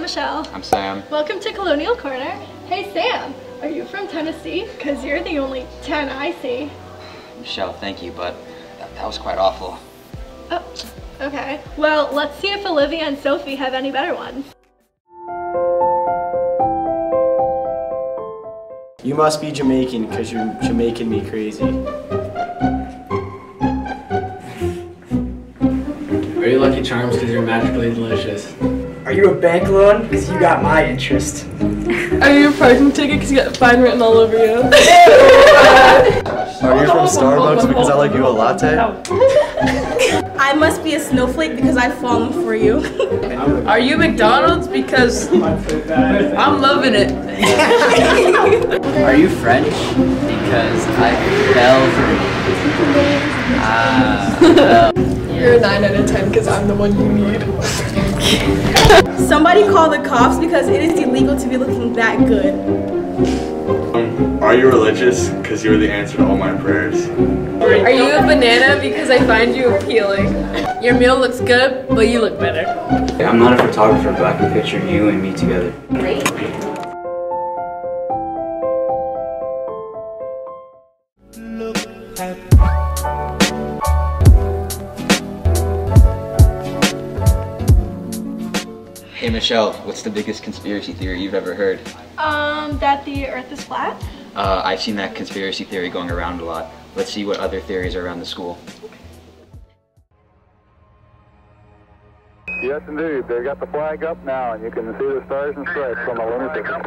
Michelle. I'm Sam. Welcome to Colonial Corner. Hey Sam, are you from Tennessee? Because you're the only 10 I see. Michelle, thank you, but that was quite awful. Oh, okay. Well, let's see if Olivia and Sophie have any better ones. You must be Jamaican because you're Jamaican me crazy. Are you Lucky Charms because you're magically delicious? Are you a bank loan? Because you got my interest. Are you a parking ticket because you got fine written all over you? Are you from Starbucks because I like you a latte? I must be a snowflake because I've fallen for you. Are you McDonald's because I'm loving it? Are you French because I fell for you? You're a 9 out of 10 because I'm the one you need. Somebody call the cops because it is illegal to be looking that good. Are you religious? Because you were the answer to all my prayers. Are you a banana because I find you appealing? Your meal looks good, but you look better. I'm not a photographer, but I can picture you and me together. Great. Hey Michelle, what's the biggest conspiracy theory you've ever heard? That the earth is flat? I've seen that conspiracy theory going around a lot. Let's see what other theories are around the school. Yes, indeed. They got the flag up now, and you can see the stars and stripes on the lunar surface.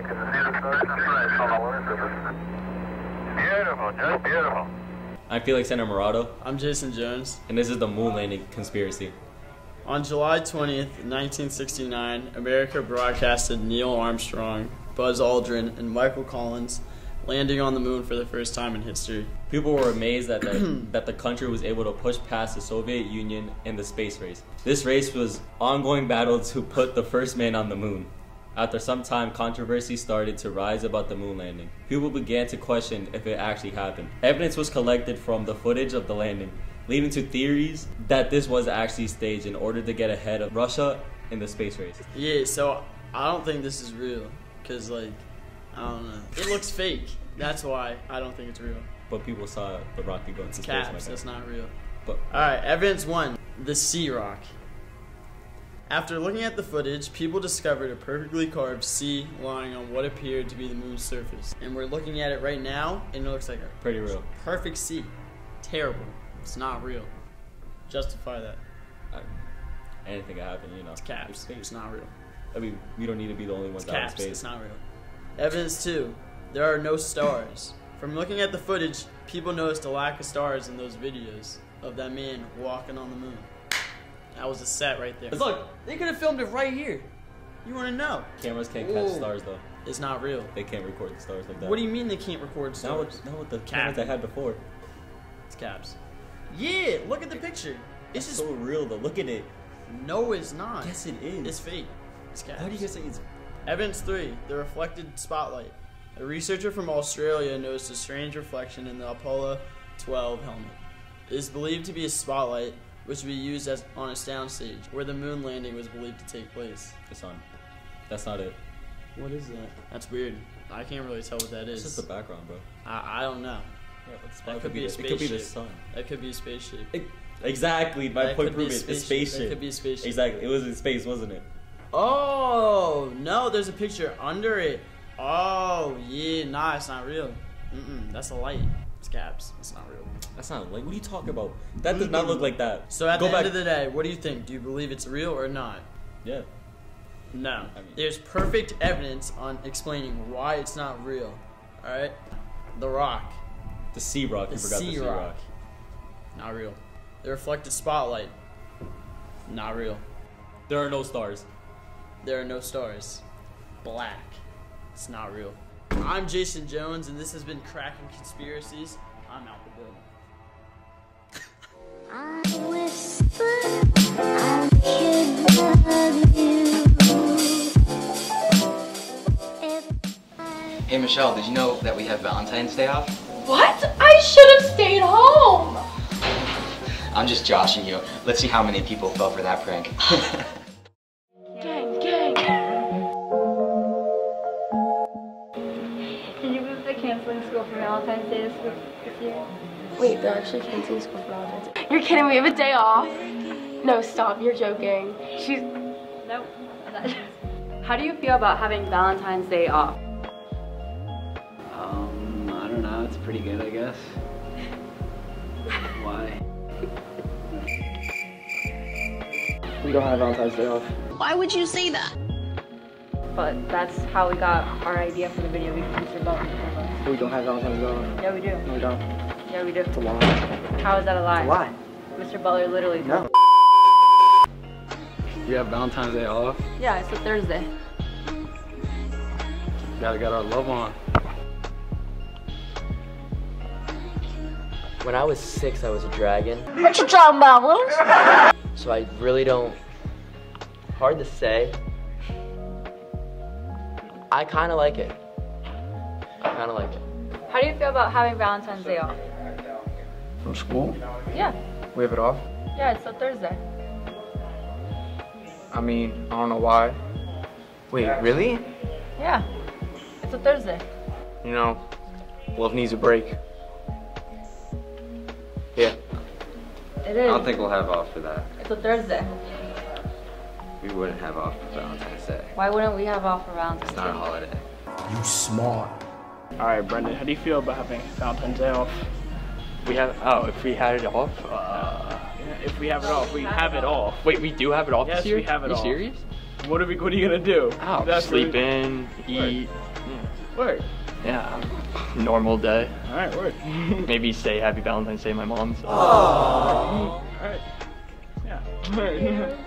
Beautiful, just beautiful. I'm Felix Morristown. I'm Jason Jones. And this is the moon landing conspiracy. On July 20th, 1969, America broadcasted Neil Armstrong, Buzz Aldrin, and Michael Collins landing on the moon for the first time in history. People were amazed that the country was able to push past the Soviet Union in the space race. This race was ongoing battle to put the first man on the moon. After some time, controversy started to rise about the moon landing. People began to question if it actually happened. Evidence was collected from the footage of the landing, leading to theories that this was actually staged in order to get ahead of Russia in the space race. Yeah, so I don't think this is real, because, like, I don't know. It looks fake. That's why I don't think it's real. But people saw the rocket go into space. Caps, that's not real. But alright, evidence 1, the sea rock. After looking at the footage, people discovered a perfectly carved C lying on what appeared to be the moon's surface. And we're looking at it right now, and it looks like a pretty real. Perfect C. Terrible. It's not real. Justify that. Anything can happen, you know. It's caps. It's not real. I mean, we don't need to be the only ones out in space. It's not real. Evidence 2. There are no stars. From looking at the footage, people noticed a lack of stars in those videos of that man walking on the moon. That was a set right there. Look, they could have filmed it right here. You want to know? Cameras can't catch stars, though. It's not real. They can't record the stars like that. What do you mean they can't record stars? Not with the cameras I had before. It's caps. Yeah, look at the picture. It's just so real, though. Look at it. No, it's not. Yes, it is. It's fake. It's caps. How do you say it's... Evidence 3, the reflected spotlight. A researcher from Australia noticed a strange reflection in the Apollo 12 helmet. It is believed to be a spotlight, which would be used as on a soundstage, where the moon landing was believed to take place. The sun. That's not it. What is that? That's weird. I can't really tell what that is. It's just the background, bro. I don't know. Yeah, that could be a spaceship. It could be the sun. That could be a spaceship. Exactly. My point proved it. It's spaceship. That could be a spaceship. Exactly. It was in space, wasn't it? Oh, no, there's a picture under it. Oh, yeah, nah, it's not real. That's a light. It's caps. It's not real. That's not a light. What are you talking about? That does not look like that. So at the end of the day, what do you think? Do you believe it's real or not? Yeah. No. There's perfect evidence on explaining why it's not real. Alright? The rock. The sea rock. You forgot the sea rock. Not real. The reflected spotlight. Not real. There are no stars. There are no stars. Black. It's not real. I'm Jason Jones, and this has been Cracking Conspiracies. I'm out the building. I whisper, I could love you. Hey Michelle, did you know that we have Valentine's Day off? What? I should have stayed home. I'm just joshing you. Let's see how many people fell for that prank. Gang, gang. school for Valentine's Day this year? Wait, they're actually canceling school for Valentine's Day. You're kidding me, we have a day off? No, stop, you're joking. Nope. How do you feel about having Valentine's Day off? I don't know, it's pretty good, I guess. Why? We don't have Valentine's Day off. Why would you say that? But that's how we got our idea for the video because Mr. Butler told us. We don't have Valentine's Day off. Yeah, we do. No, we don't. Yeah, we do. It's a lie. How is that a lie? Why? Mr. Butler literally told us. We have Valentine's Day off. Yeah, it's a Thursday. Gotta get our love on. When I was 6, I was a dragon. What you talking about, Willis? So I really don't, hard to say. I kind of like it. How do you feel about having Valentine's Day off? From school? Yeah. We have it off? Yeah, it's a Thursday. I mean, I don't know why. Wait, really? Yeah. It's a Thursday. You know, love needs a break. Yeah. It is. I don't think we'll have off for that. It's a Thursday. We wouldn't have off for Valentine's Day. Why wouldn't we have off for Valentine's It's not a holiday. You smart. Alright, Brendan, how do you feel about having Valentine's Day off? We have, if we had it off? If we have it off, we have it off. Wait, we do have it off Yes, this year? we have it Are you off. serious? What are you gonna do? Oh, That's sleep really- in, eat. Word. Yeah, normal day. Alright, word. Maybe say Happy Valentine's Day to my mom. So. Alright. Yeah. Word.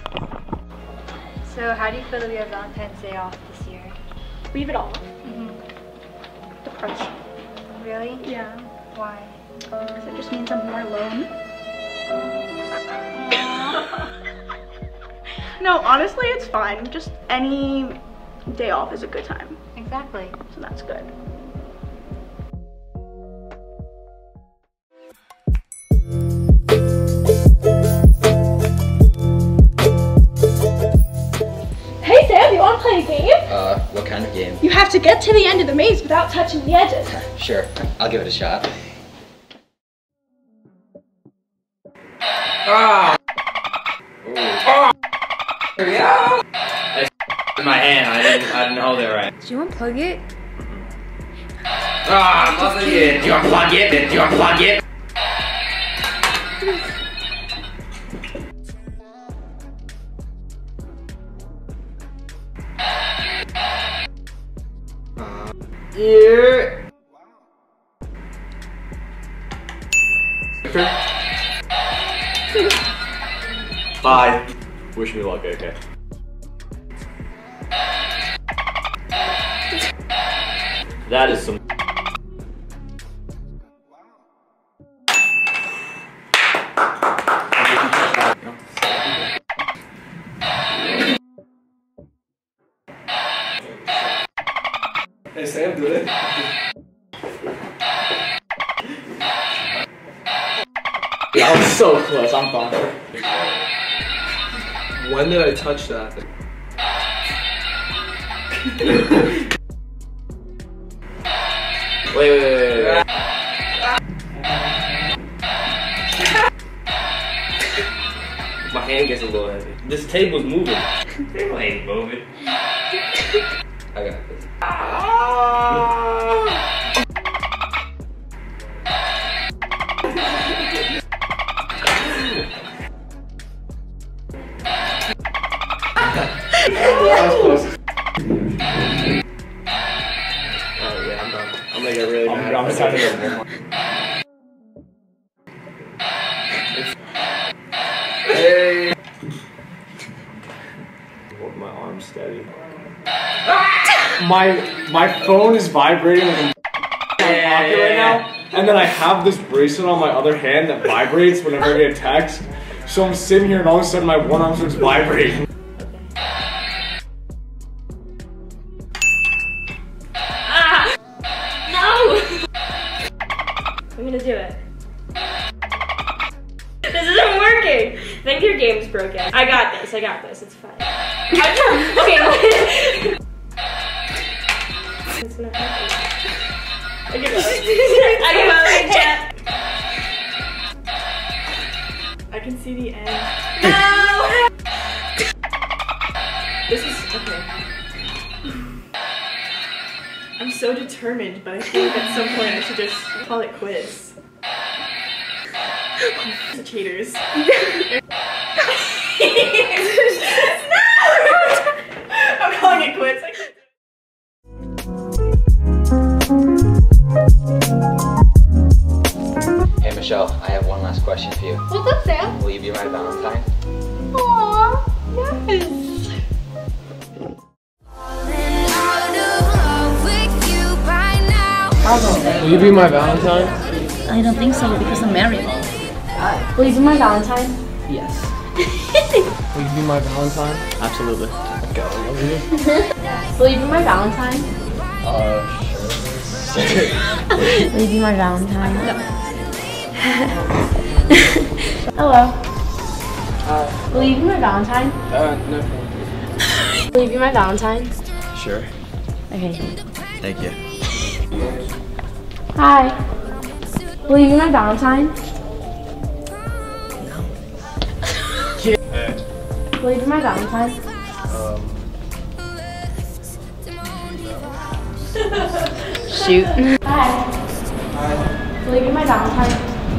So how do you feel that we have Valentine's Day off this year? We have it all. Depression. Really? Yeah. Why? Because it just means I'm more alone. No, honestly, it's fine. Just any day off is a good time. Exactly. So that's good. Hey Sam, you want to play a game? What kind of game? You have to get to the end of the maze without touching the edges. Sure, I'll give it a shot. Yeah. In my hand, I didn't hold it right. Do you unplug it? Unplug it. Do you unplug it? Do you unplug it? Yeah. Bye. Wish me luck, okay? That is some. Hey Sam, do it. I was so close, I'm fine. When did I touch that? Wait. My hand gets a little heavy. This table's moving. Table ain't moving. I got this. Yeah, I'm done. I'm gonna get really mad. I'm excited to get one more. Hey. Hold my arm steady. My phone is vibrating like in my pocket right now, and then I have this bracelet on my other hand that vibrates whenever I get a text. So I'm sitting here and all of a sudden my one arm starts vibrating. I'm gonna do it. This isn't working. I think your game's broken. I got this. It's fine. Okay. It's not happening. I can see the end. No! This is okay. I'm so determined, but I feel like at some point I should just call it quits. The cheaters. No! I'm calling it quits. Hey Michelle, I have one last question for you. What's up, Sam? Will you be my Valentine? Aww, yes. Will you be my Valentine? I don't think so because I'm married. Will you be my Valentine? Yes. Will you be my Valentine? Absolutely. Okay, I love you. Will you be my Valentine? Sure. Will you be my Valentine? No. Hello. Will you be my Valentine? No. Will you be my Valentine? Sure. Okay. Thank you. Hi. Will you be my Valentine? Will you be my Valentine? Shoot. Hi. Will you be my Valentine?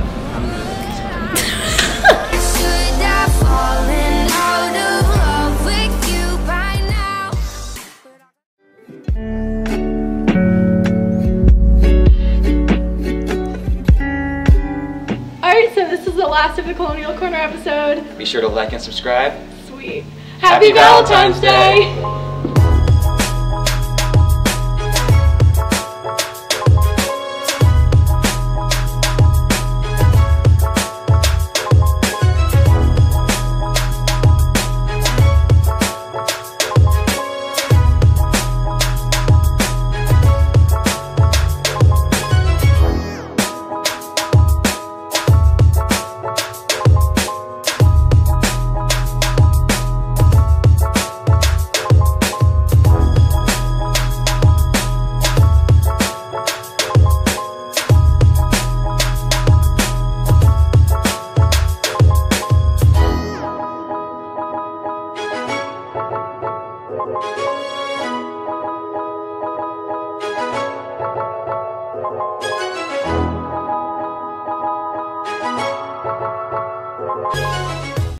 Alright, so this is the last of the Colonial Corner episode. Be sure to like and subscribe. Sweet. Happy Valentine's Day!